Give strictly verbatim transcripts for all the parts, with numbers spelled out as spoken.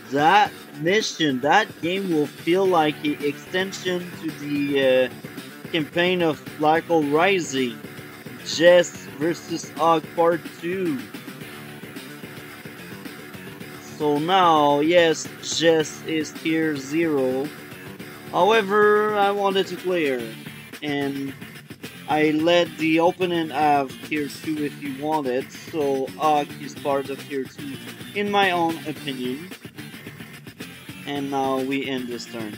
That mission, that game will feel like an extension to the uh, campaign of Black Hole Rising. Jess versus Og Part two. So now, yes, Jess is tier zero. However, I wanted to clear, and I let the opponent have tier two if he wanted, so Og is part of tier two in my own opinion. And now we end this turn.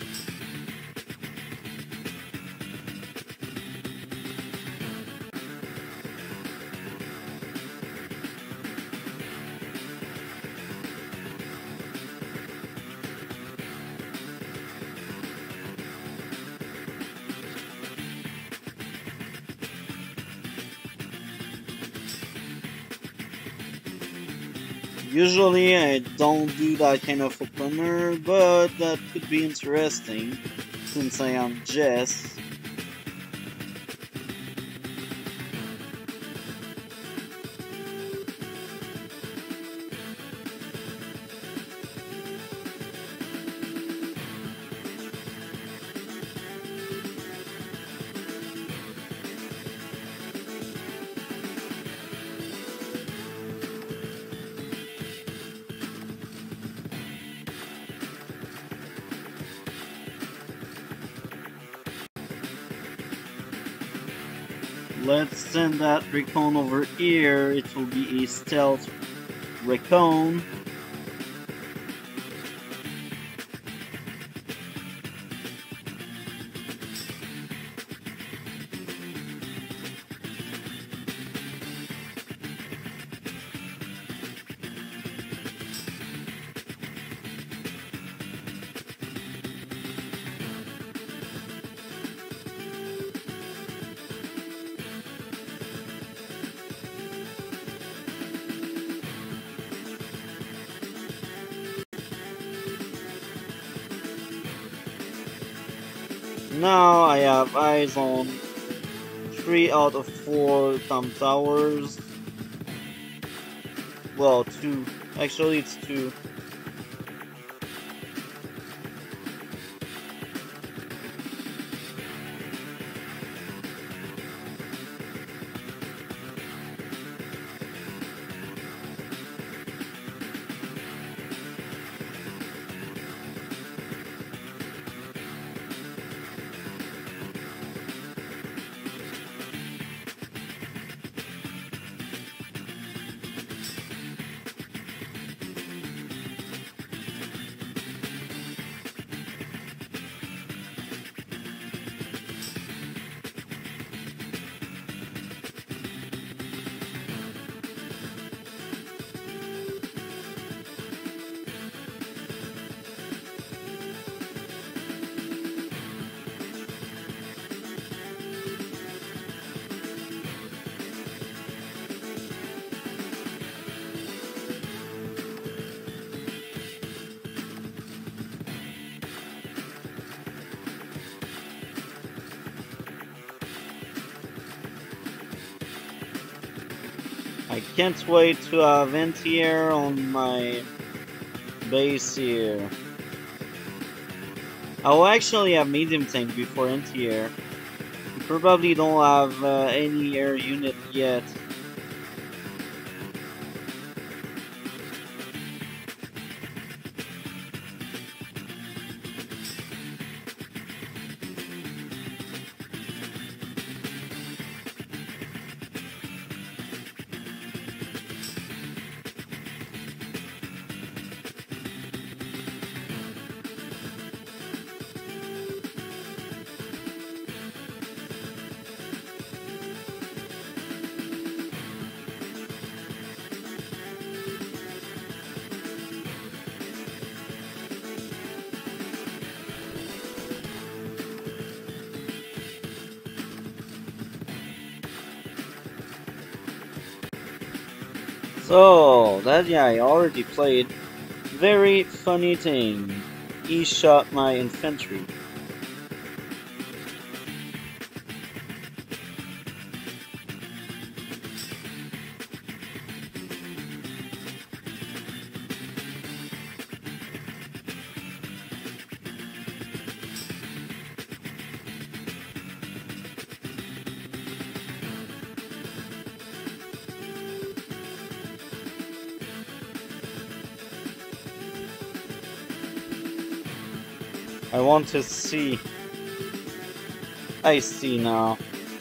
Usually I don't do that kind of opener, but that could be interesting since I am Jess. Let's send that Recon over here. It will be a stealth Recon. Now I have eyes on three out of four Tom Towers. Well, two. Actually, it's two. I can't wait to have anti-air on my base here. I will actually have medium tank before anti-air. We probably don't have uh, any air unit yet. So, that guy already played. Very funny thing. He shot my infantry. I want to see. I see now.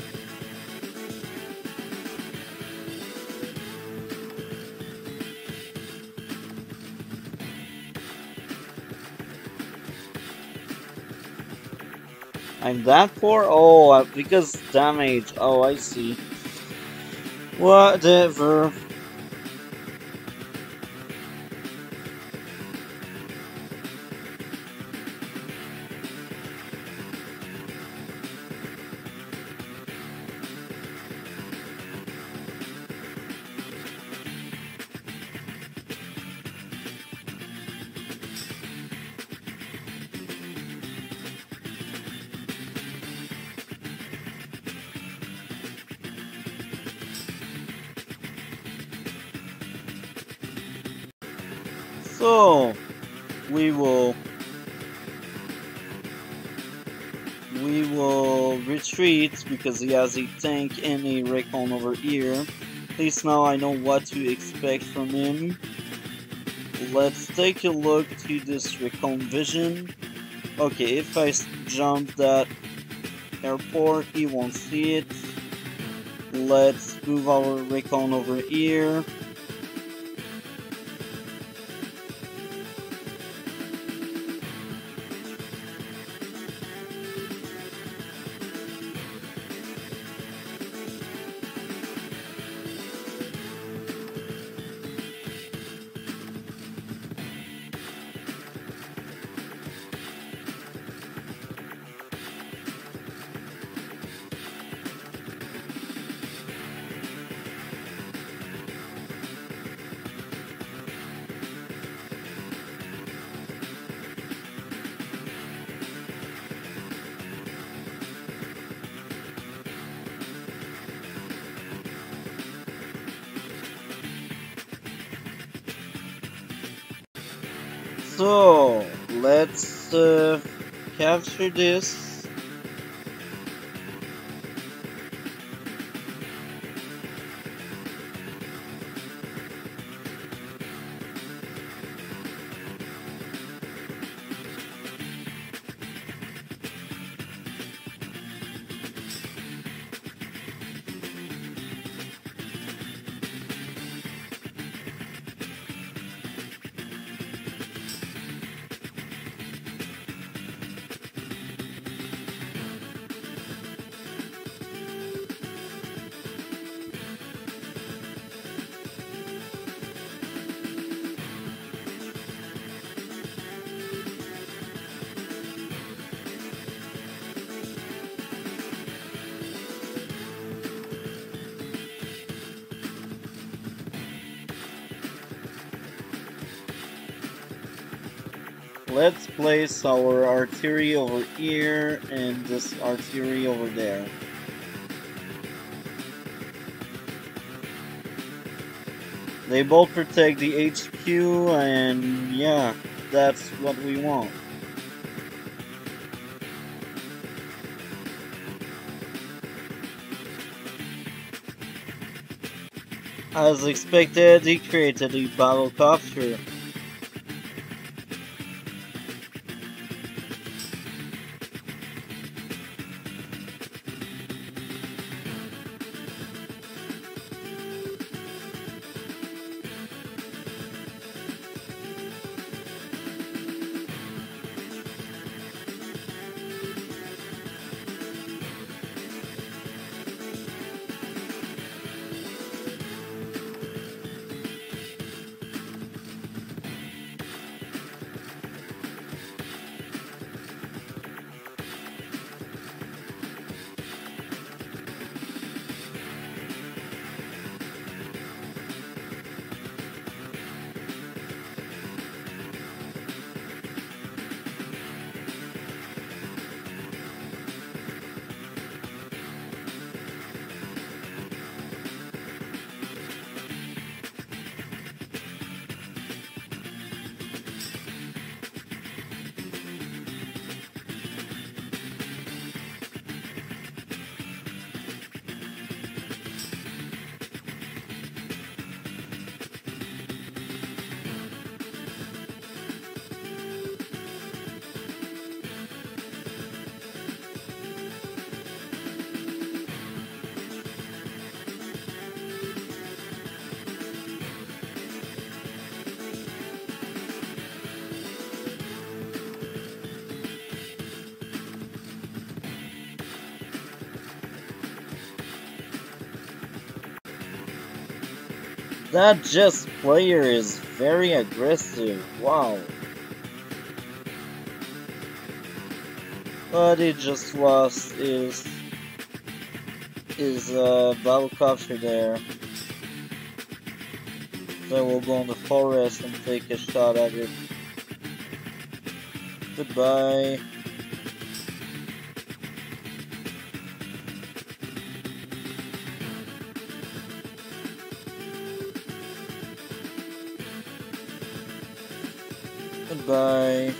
I'm that poor? Oh, uh, because damage. Oh, I see. Whatever. So, we will we will retreat because he has a tank and a recon over here. At least now I know what to expect from him. Let's take a look to this recon vision. Okay, if I jump that airport, he won't see it. Let's move our recon over here. So, let's uh, capture this. Let's place our artillery over here and this artillery over there. They both protect the H Q, and yeah, that's what we want. As expected, he created a battlecopter. That Jess player is very aggressive. Wow. But he just lost his his uh, Velocopter there. So we'll go in the forest and take a shot at it. Goodbye. Goodbye.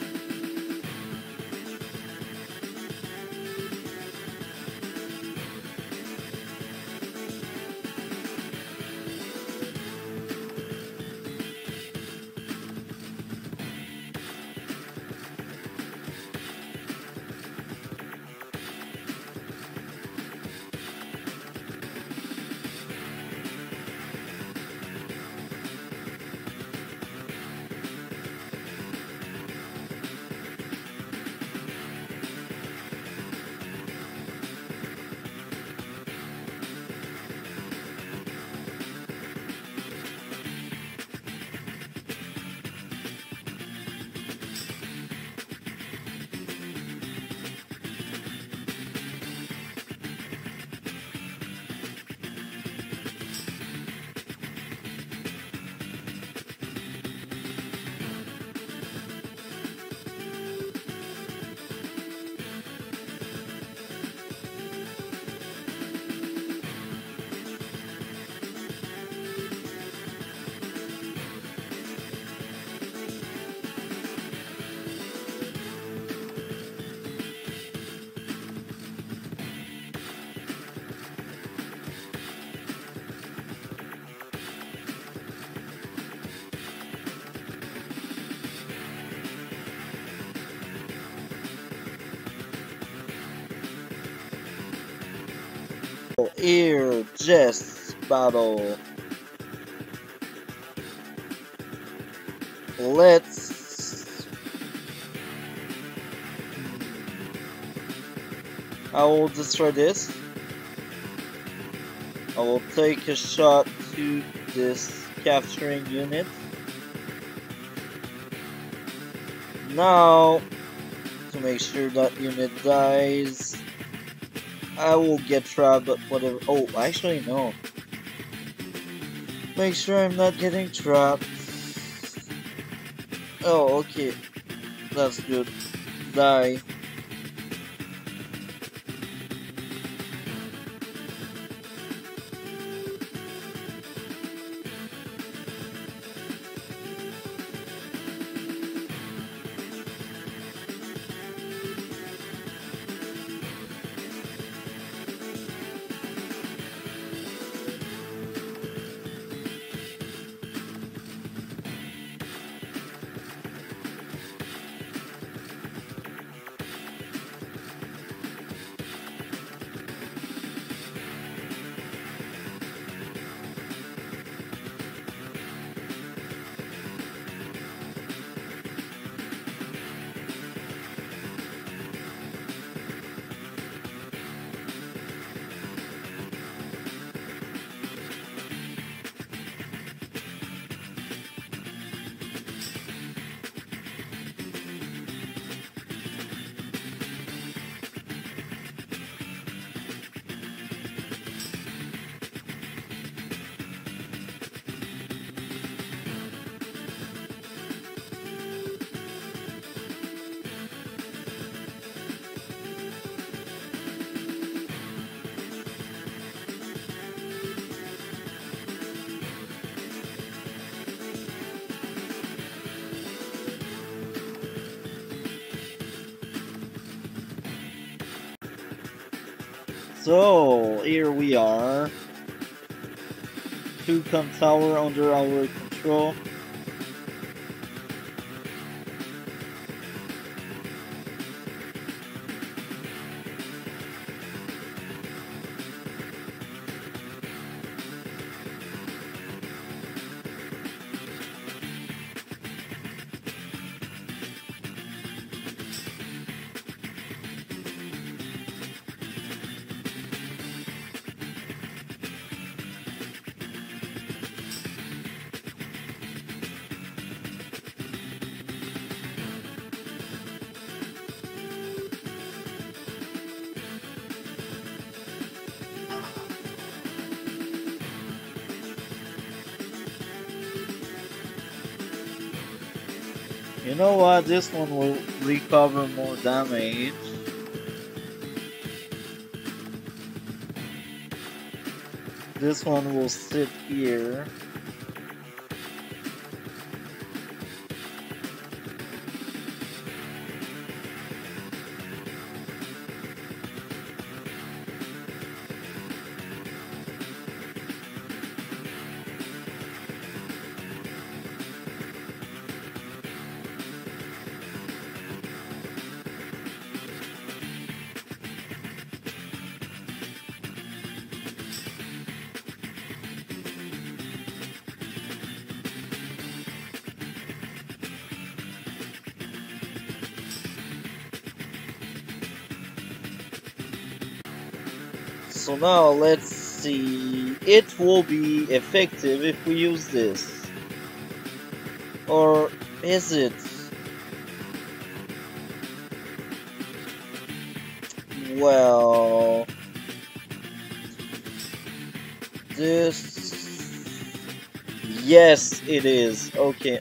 Here, Jess battle. Let's. I will destroy this. I will take a shot to this capturing unit. Now, to make sure that unit dies, I will get trapped, but whatever. Oh, actually, no. Make sure I'm not getting trapped. Oh, okay. That's good. Die. So, here we are. Toucan Tower under our control. You know what? This one will recover more damage. This one will sit here. So now let's see. It will be effective if we use this. Or is it? Well, this. Yes, it is. Okay.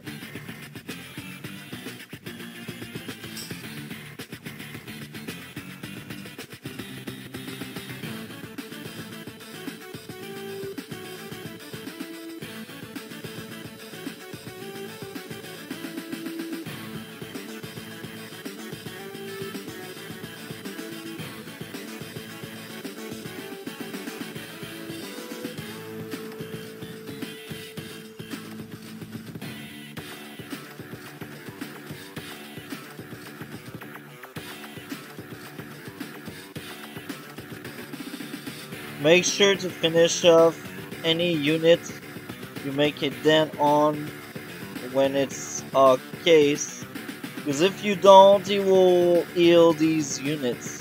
Make sure to finish off any unit you make it dent on when it's a case, because if you don't, it will heal these units.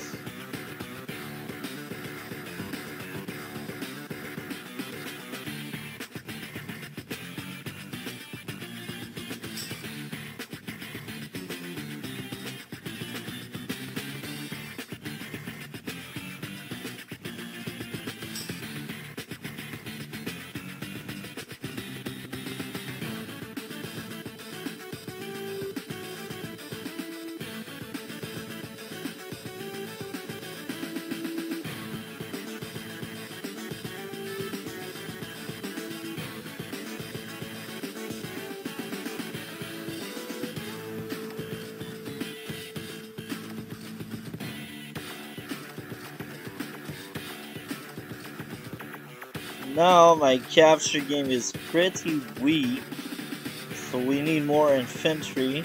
Now my capture game is pretty weak, so we need more infantry.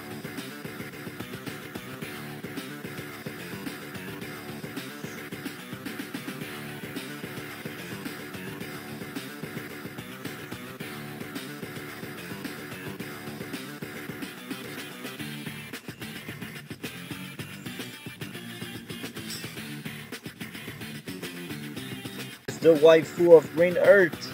The waifu of Green Earth.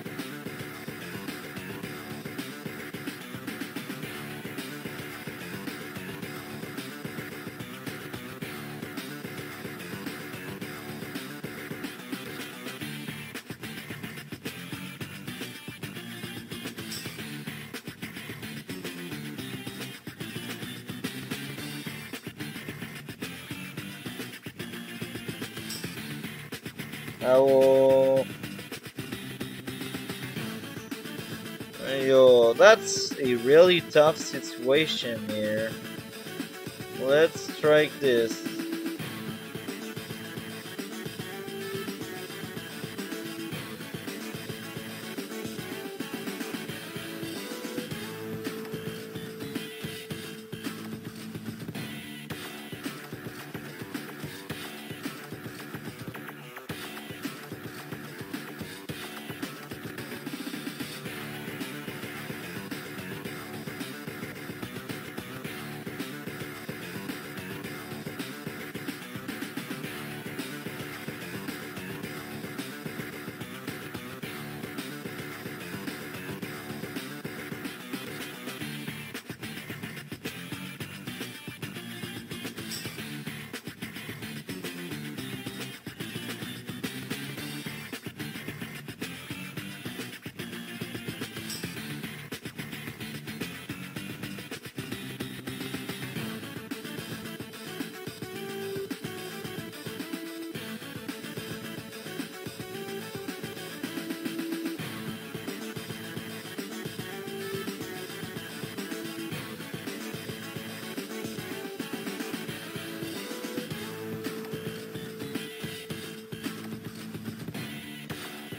I will... Yo, that's a really tough situation here. Let's strike this.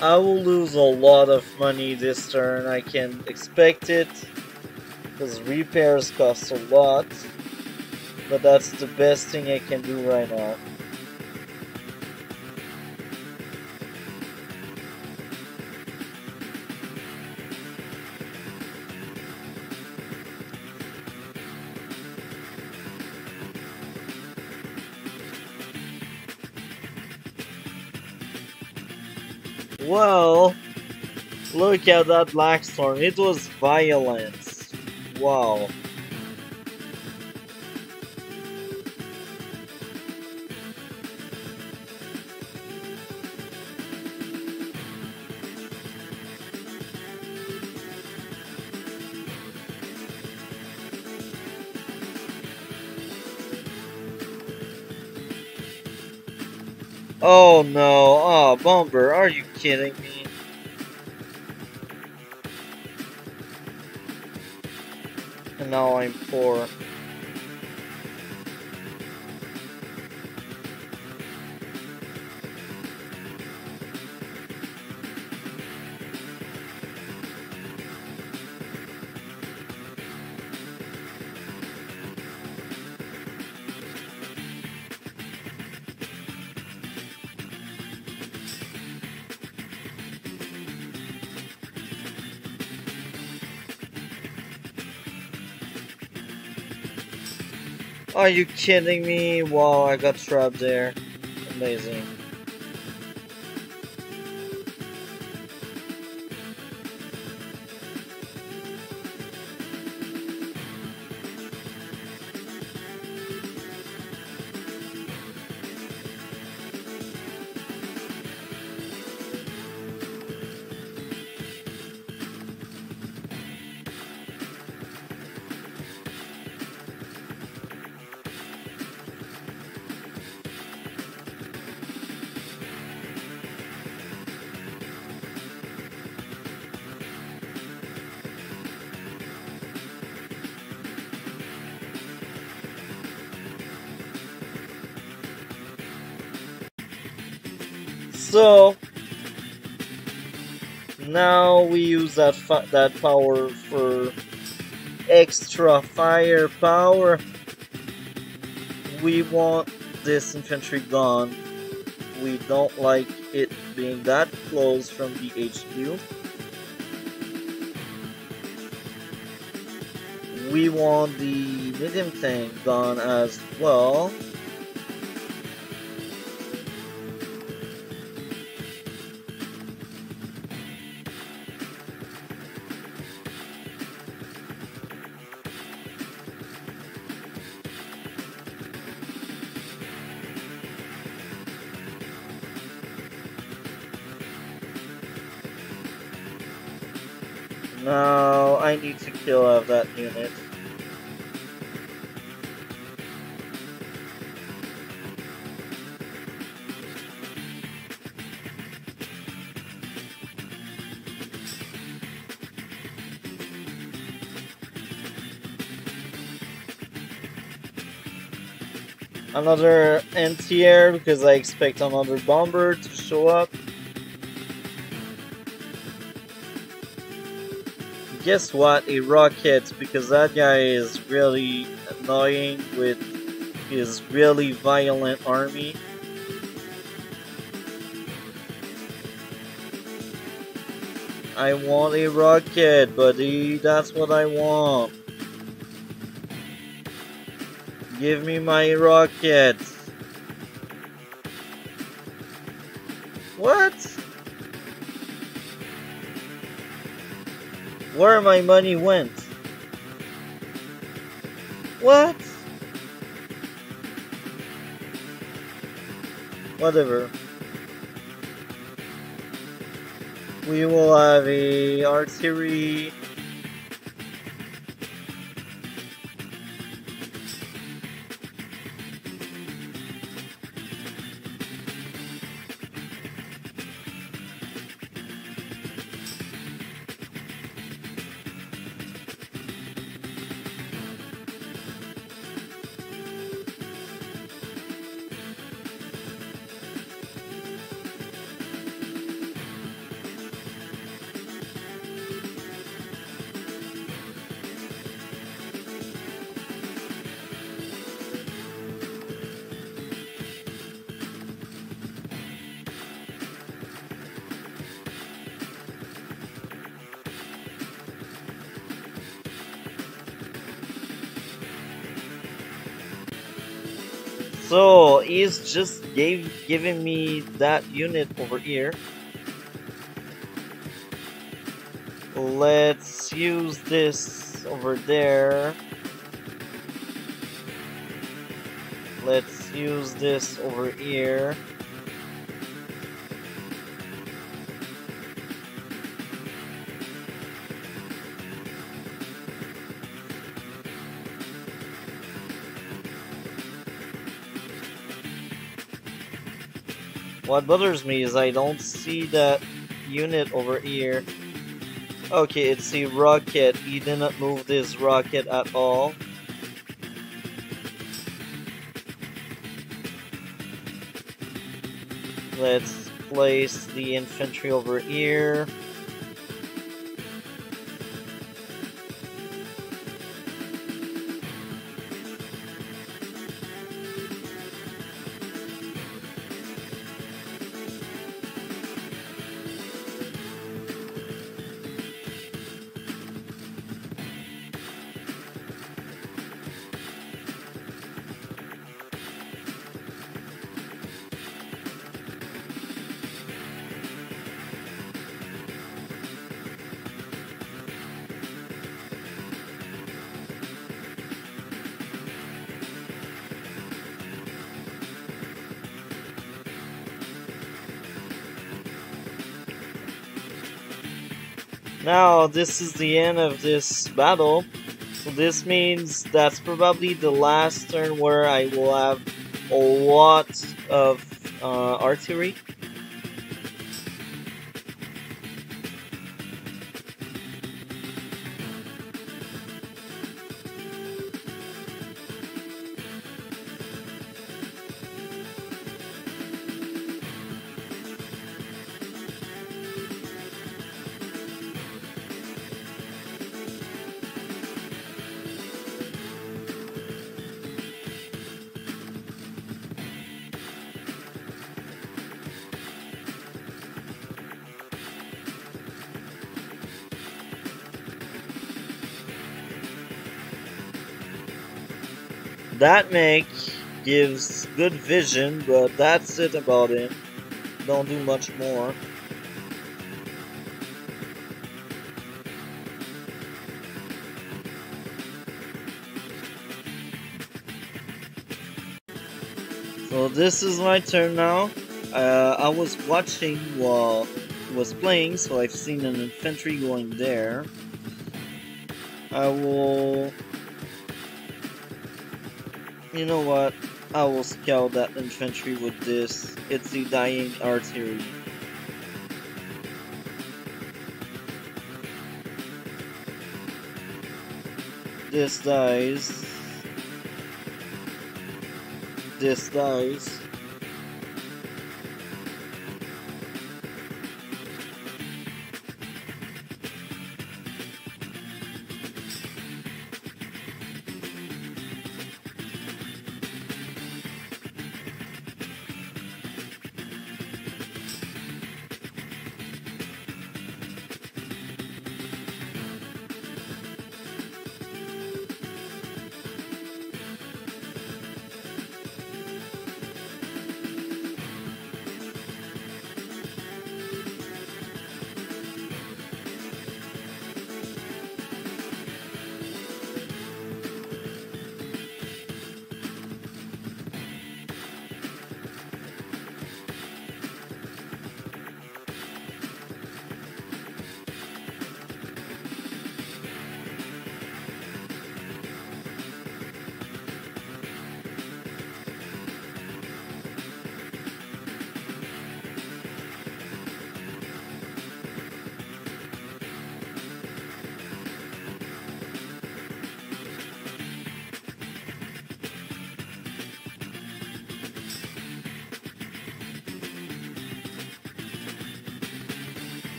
I will lose a lot of money this turn, I can expect it, because repairs cost a lot, but that's the best thing I can do right now. Well, look at that Blackstorm, it was violence. Wow. Oh no, oh Bomber, are you kidding me? And now I'm poor. Are you kidding me? Wow, I got trapped there. Amazing. So now we use that that power for extra firepower. We want this infantry gone. We don't like it being that close from the H Q. We want the medium tank gone as well. No, I need to kill off that unit. Another anti-air because I expect another bomber to show up. Guess what? A rocket, because that guy is really annoying with his really violent army. I want a rocket, buddy. That's what I want. Give me my rocket. What? Where my money went? What? Whatever. We will have a artillery. So he's just gave giving me that unit over here. Let's use this over there. Let's use this over here. What bothers me is I don't see that unit over here. Okay, it's a rocket. He didn't move this rocket at all. Let's place the infantry over here. Now, this is the end of this battle, so this means that's probably the last turn where I will have a lot of uh, artillery. That mech gives good vision, but that's it about him. Don't do much more. So this is my turn now. Uh, I was watching while it was playing, so I've seen an infantry going there. I will... You know what? I will scout that infantry with this. It's the dying artillery. This dies. This dies.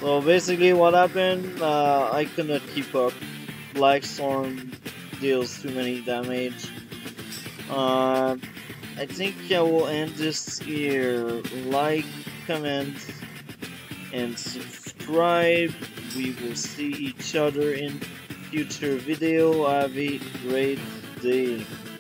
So basically what happened, uh, I cannot keep up. Black Storm deals too many damage. Uh, I think I will end this here. Like, comment, and subscribe. We will see each other in future video. Have a great day.